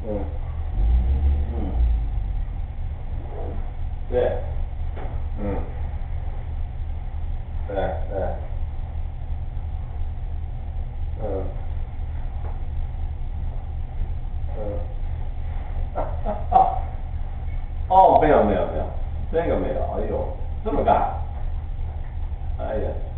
嗯，嗯，对，嗯，对对，嗯嗯，哦，没有没有没有，这个没有，哎呦，这么干，哎呀。